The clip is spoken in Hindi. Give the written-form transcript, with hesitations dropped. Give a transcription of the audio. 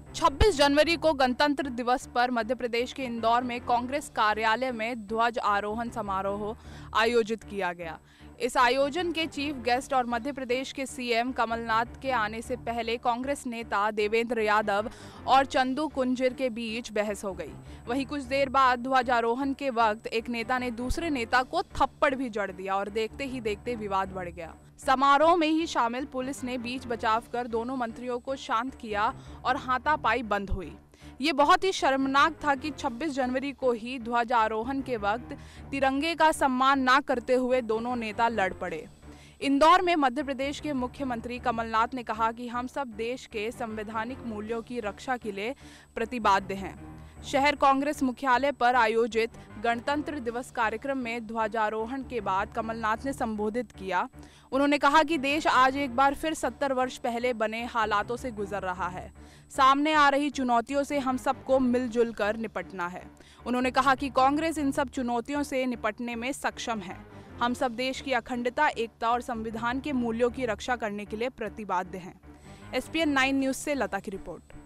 26 जनवरी को गणतंत्र दिवस पर मध्य प्रदेश के इंदौर में कांग्रेस कार्यालय में ध्वज आरोहण समारोह आयोजित किया गया। इस आयोजन के चीफ गेस्ट और मध्य प्रदेश के सीएम कमलनाथ के आने से पहले कांग्रेस नेता देवेंद्र यादव और चंदू कुंजीर के बीच बहस हो गई। वहीं कुछ देर बाद ध्वजारोहण के वक्त एक नेता ने दूसरे नेता को थप्पड़ भी जड़ दिया और देखते ही देखते विवाद बढ़ गया। समारोह में ही शामिल पुलिस ने बीच बचाव कर दोनों मंत्रियों को शांत किया और हाथापाई बंद हुई। ये बहुत ही शर्मनाक था कि 26 जनवरी को ही ध्वजारोहण के वक्त तिरंगे का सम्मान ना करते हुए दोनों नेता लड़ पड़े। इंदौर में मध्य प्रदेश के मुख्यमंत्री कमलनाथ ने कहा कि हम सब देश के संवैधानिक मूल्यों की रक्षा के लिए प्रतिबद्ध हैं। शहर कांग्रेस मुख्यालय पर आयोजित गणतंत्र दिवस कार्यक्रम में ध्वजारोहण के बाद कमलनाथ ने संबोधित किया। उन्होंने कहा कि देश आज एक बार फिर 70 वर्ष पहले बने हालातों से गुजर रहा है। सामने आ रही चुनौतियों से हम सबको मिलजुल कर निपटना है। उन्होंने कहा कि कांग्रेस इन सब चुनौतियों से निपटने में सक्षम है। हम सब देश की अखंडता, एकता और संविधान के मूल्यों की रक्षा करने के लिए प्रतिबद्ध हैं। SPN 9 न्यूज से लता की रिपोर्ट।